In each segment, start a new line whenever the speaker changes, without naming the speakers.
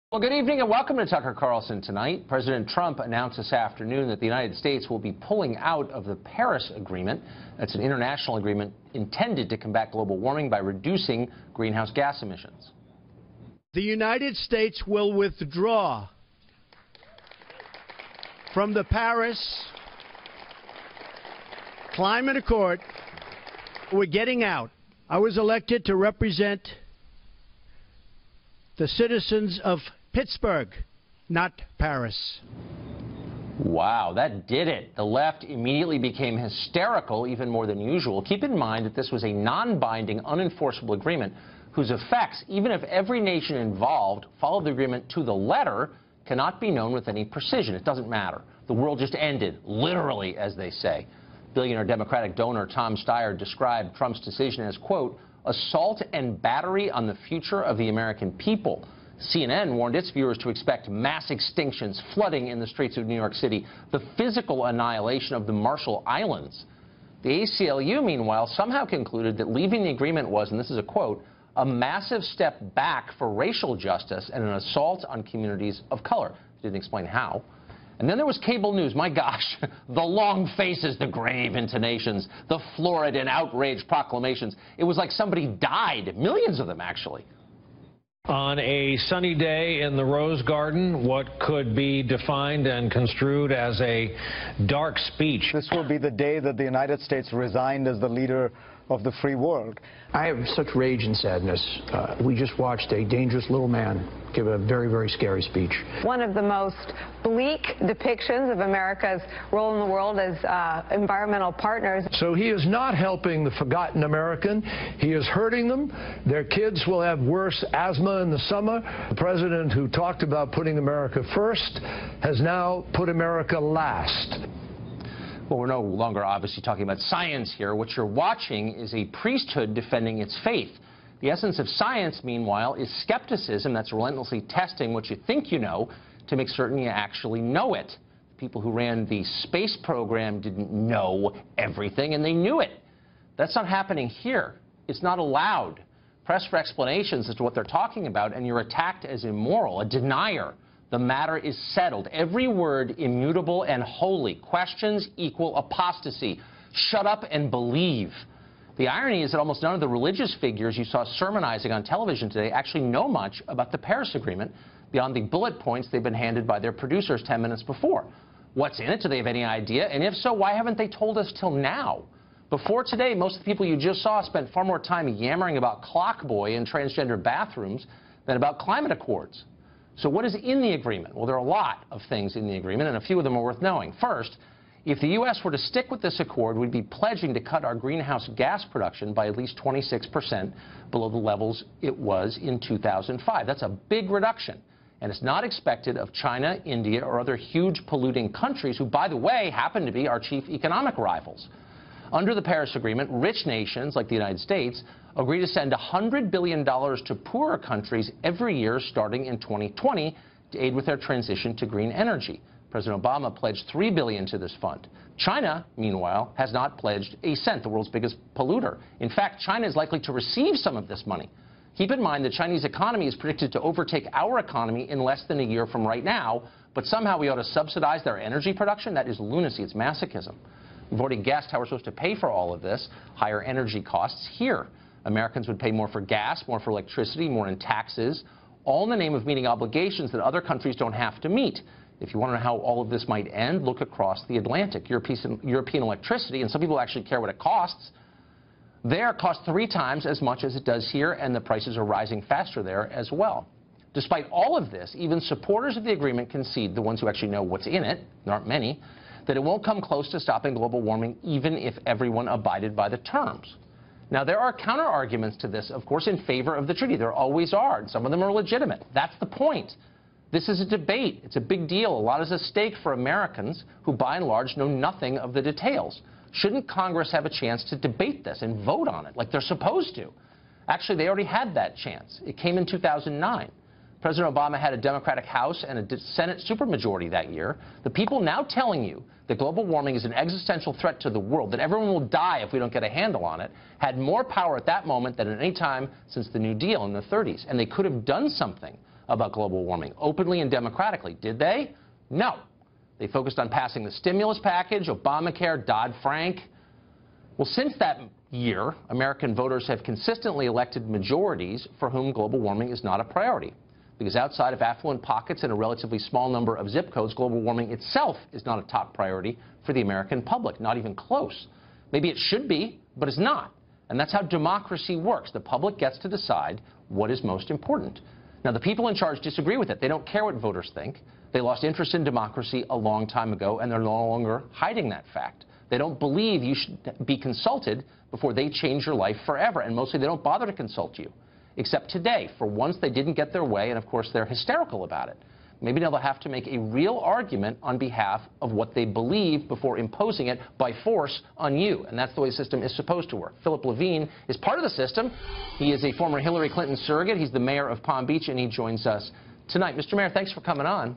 Well, good evening and welcome to Tucker Carlson Tonight. President Trump announced this afternoon that the United States will be pulling out of the Paris Agreement. That's an international agreement intended to combat global warming by reducing greenhouse gas emissions.
The United States will withdraw from the Paris Climate Accord. We're getting out. I was elected to represent the citizens of Pittsburgh, not Paris.
Wow, that did it. The left immediately became hysterical, even more than usual. Keep in mind that this was a non-binding, unenforceable agreement whose effects, even if every nation involved followed the agreement to the letter, cannot be known with any precision. It doesn't matter. The world just ended, literally, as they say. Billionaire Democratic donor Tom Steyer described Trump's decision as, quote, assault and battery on the future of the American people. CNN warned its viewers to expect mass extinctions, flooding in the streets of New York City, the physical annihilation of the Marshall Islands. The ACLU, meanwhile, somehow concluded that leaving the agreement was, and this is a quote, a massive step back for racial justice and an assault on communities of color. Didn't explain how. And then there was cable news. My gosh, the long faces, the grave intonations, the florid and outraged proclamations. It was like somebody died, millions of them, actually.
On a sunny day in the Rose Garden, what could be defined and construed as a dark speech.
This will be the day that the United States resigned as the leader of the free world.
I have such rage and sadness. We just watched a dangerous little man give a very, very scary speech.
One of the most bleak depictions of America's role in the world as environmental partners.
So he is not helping the forgotten American. He is hurting them. Their kids will have worse asthma in the summer. The president who talked about putting America first has now put America last.
Well, we're no longer obviously talking about science here. What you're watching is a priesthood defending its faith. The essence of science, meanwhile, is skepticism. That's relentlessly testing what you think you know to make certain you actually know it. The people who ran the space program didn't know everything, and they knew it. That's not happening here. It's not allowed. Press for explanations as to what they're talking about, and you're attacked as immoral, a denier. The matter is settled. Every word immutable and holy. Questions equal apostasy. Shut up and believe. The irony is that almost none of the religious figures you saw sermonizing on television today actually know much about the Paris Agreement beyond the bullet points they've been handed by their producers 10 minutes before. What's in it? Do they have any idea? And if so, why haven't they told us till now? Before today, most of the people you just saw spent far more time yammering about Clockboy and transgender bathrooms than about climate accords. So what is in the agreement? Well, there are a lot of things in the agreement, and a few of them are worth knowing. First, if the U.S. were to stick with this accord, we'd be pledging to cut our greenhouse gas production by at least 26% below the levels it was in 2005. That's a big reduction, and it's not expected of China, India, or other huge polluting countries who, by the way, happen to be our chief economic rivals. Under the Paris Agreement, rich nations like the United States agree to send $100 billion to poorer countries every year starting in 2020 to aid with their transition to green energy. President Obama pledged $3 billion to this fund. China, meanwhile, has not pledged a cent, the world's biggest polluter. In fact, China is likely to receive some of this money. Keep in mind the Chinese economy is predicted to overtake our economy in less than a year from right now, but somehow we ought to subsidize their energy production? That is lunacy. It's masochism. We've already guessed how we're supposed to pay for all of this, higher energy costs here. Americans would pay more for gas, more for electricity, more in taxes, all in the name of meeting obligations that other countries don't have to meet. If you want to know how all of this might end, look across the Atlantic. European electricity, and some people actually care what it costs, there costs 3 times as much as it does here, and the prices are rising faster there as well. Despite all of this, even supporters of the agreement concede, the ones who actually know what's in it, there aren't many, that it won't come close to stopping global warming even if everyone abided by the terms. Now, there are counter-arguments to this, of course, in favor of the treaty. There always are, and some of them are legitimate. That's the point. This is a debate. It's a big deal. A lot is at stake for Americans who, by and large, know nothing of the details. Shouldn't Congress have a chance to debate this and vote on it like they're supposed to? Actually, they already had that chance. It came in 2009. President Obama had a Democratic House and a Senate supermajority that year. The people now telling you that global warming is an existential threat to the world, that everyone will die if we don't get a handle on it, had more power at that moment than at any time since the New Deal in the 30s. And they could have done something about global warming, openly and democratically. Did they? No. They focused on passing the stimulus package, Obamacare, Dodd-Frank. Well, since that year, American voters have consistently elected majorities for whom global warming is not a priority. Because outside of affluent pockets and a relatively small number of zip codes, global warming itself is not a top priority for the American public, not even close. Maybe it should be, but it's not. And that's how democracy works. The public gets to decide what is most important. Now, the people in charge disagree with it. They don't care what voters think. They lost interest in democracy a long time ago, and they're no longer hiding that fact. They don't believe you should be consulted before they change your life forever, and mostly they don't bother to consult you. Except today, for once they didn't get their way, and of course they're hysterical about it. Maybe now they'll have to make a real argument on behalf of what they believe before imposing it by force on you. And that's the way the system is supposed to work. Philip Levine is part of the system. He is a former Hillary Clinton surrogate. He's the mayor of Palm Beach, and he joins us tonight. Mr. Mayor, thanks for coming on.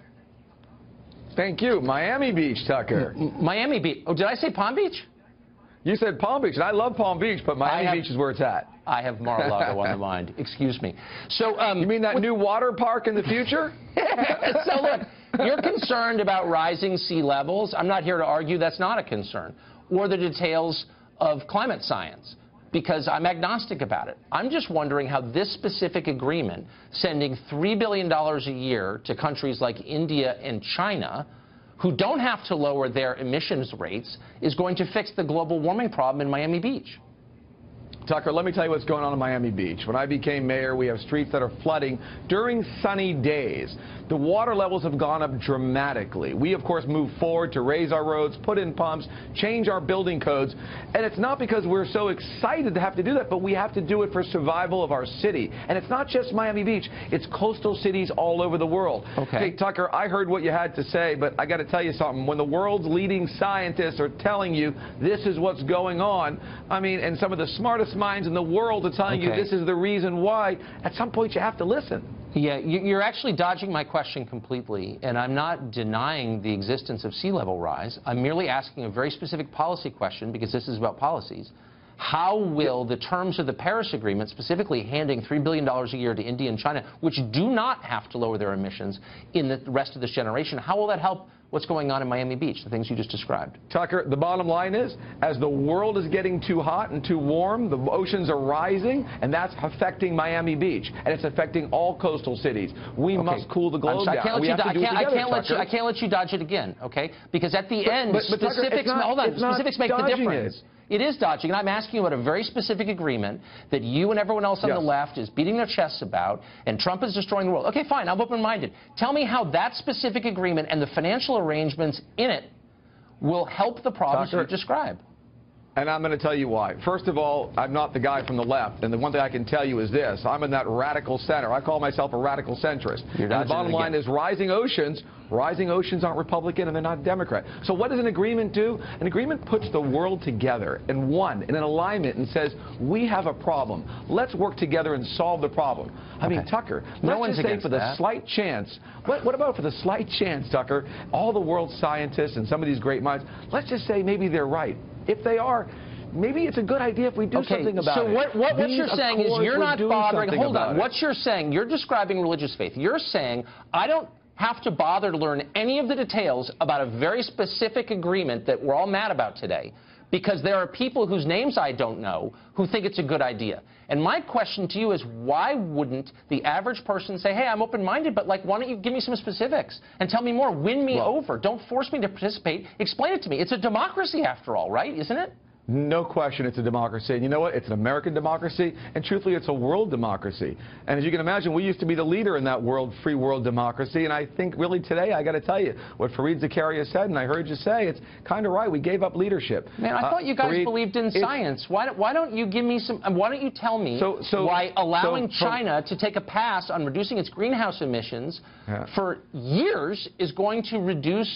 Thank you. Miami Beach, Tucker.
Miami Beach. Oh, did I say Palm Beach?
You said Palm Beach, and I love Palm Beach, but Miami Beach is where it's at.
I have Mar-a-Lago on the mind. Excuse me. So,
you mean that new water park in the future?
So, look, you're concerned about rising sea levels. I'm not here to argue that's not a concern, or the details of climate science, because I'm agnostic about it. I'm just wondering how this specific agreement, sending $3 billion a year to countries like India and China, who don't have to lower their emissions rates, is going to fix the global warming problem in Miami Beach.
Tucker, let me tell you what's going on in Miami Beach. When I became mayor, we have streets that are flooding during sunny days. The water levels have gone up dramatically. We, of course, moved forward to raise our roads, put in pumps, change our building codes. And it's not because we're so excited to have to do that, but we have to do it for survival of our city. And it's not just Miami Beach. It's coastal cities all over the world.
Okay.
Hey, Tucker, I heard what you had to say, but I got to tell you something. When the world's leading scientists are telling you this is what's going on, I mean, and some of the smartest minds in the world are telling you this is the reason why, at some point you have to listen.
Yeah, you're actually dodging my question completely, and I'm not denying the existence of sea level rise. I'm merely asking a very specific policy question, because this is about policies. How will the terms of the Paris Agreement, specifically handing $3 billion a year to India and China, which do not have to lower their emissions in the rest of this generation, how will that help what's going on in Miami Beach, the things you just described?
Tucker, the bottom line is, as the world is getting too hot and too warm, the oceans are rising, and that's affecting Miami Beach, and it's affecting all coastal cities. We must cool the globe down.
I can't let you dodge it again, okay? Because at the end, specifics make the difference. It is dodging, and I'm asking you about a very specific agreement that you and everyone else on the left is beating their chests about, and Trump is destroying the world. Okay, fine, I'm open-minded. Tell me how that specific agreement and the financial arrangements in it will help the problems you describe.
And I'm going to tell you why. First of all, I'm not the guy from the left, and the one thing I can tell you is this. I'm in that radical center. I call myself a radical centrist. And the bottom line is rising oceans aren't Republican and they're not Democrat. So what does an agreement do? An agreement puts the world together in an alignment, and says, we have a problem. Let's work together and solve the problem. I mean, Tucker, let's just say for the slight chance, what about for the slight chance, Tucker, all the world's scientists and some of these great minds, let's just say maybe they're right. If they are, maybe it's a good idea if we do something about it.
So what you're saying is you're not bothering. Hold on. What you're saying, you're describing religious faith. You're saying, I don't have to bother to learn any of the details about a very specific agreement that we're all mad about today, because there are people whose names I don't know who think it's a good idea. And my question to you is, why wouldn't the average person say, hey, I'm open-minded, but why don't you give me some specifics and tell me more, win me over, don't force me to participate, explain it to me. It's a democracy after all, right, isn't it?
No question it's a democracy. And you know what? It's an American democracy, and truthfully, it's a world democracy. And as you can imagine, we used to be the leader in that free world democracy, and I think really today, I got to tell you, what Fareed Zakaria said, and I heard you say, it's kind of right. We gave up leadership.
Man, I thought you guys believed in science. Why don't you give me some, why don't you tell me why allowing China to take a pass on reducing its greenhouse emissions for years is going to reduce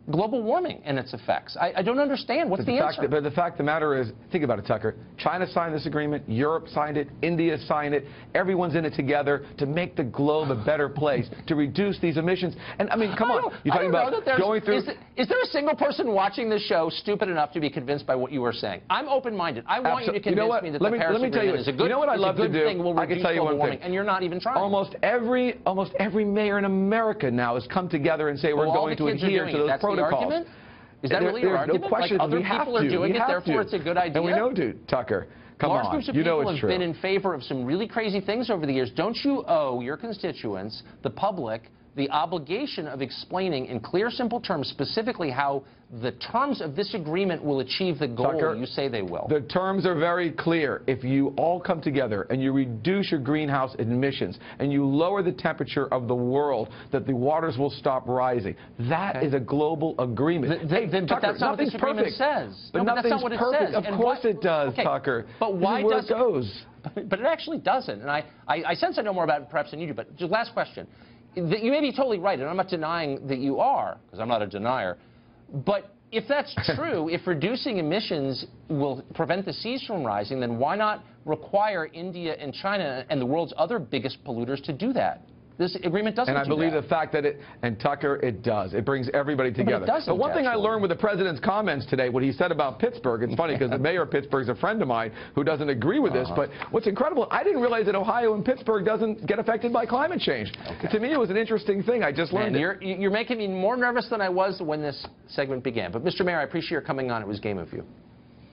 global warming and its effects. I don't understand. What's the answer?
But the fact of the matter is, think about it, Tucker. China signed this agreement. Europe signed it. India signed it. Everyone's in it together to make the globe a better place, to reduce these emissions. And, I mean, come on. You're talking about going through...
Is there a single person watching this show stupid enough to be convinced by what you are saying? I'm open-minded. I want you to convince me that the Paris Agreement is a good thing, will reduce global warming, and you're not even trying.
Almost every mayor in America now has come together and say we're going to adhere to those protocols.
Argument? Is that really your argument?
No question.
Like other people are doing it, therefore it's a good idea?
And we know, Tucker. Come on.
Large groups of people have been in favor of some really crazy things over the years. Don't you owe your constituents, the public, the obligation of explaining in clear, simple terms specifically how the terms of this agreement will achieve the goal
Tucker,
you say they will?
The terms are very clear. If you all come together and you reduce your greenhouse emissions and you lower the temperature of the world, that the waters will stop rising. That is a global agreement.
But that's not what this agreement says.
But
that's not what it says.
Of course it does, Tucker.
But why
does it goes?
But it actually doesn't. And I sense I know more about it perhaps than you do. But just last question. You may be totally right, and I'm not denying that you are, because I'm not a denier. But if that's true, if reducing emissions will prevent the seas from rising, then why not require India and China and the world's other biggest polluters to do that? This agreement doesn't do that.
And I believe the fact that and Tucker, it does. It brings everybody together. But one thing I learned with the president's comments today, what he said about Pittsburgh, it's funny because the mayor of Pittsburgh is a friend of mine who doesn't agree with this, but what's incredible, I didn't realize that Ohio and Pittsburgh doesn't get affected by climate change. To me, it was an interesting thing. I just learned it.
You're making me more nervous than I was when this segment began. But, Mr. Mayor, I appreciate your coming on. It was game of you.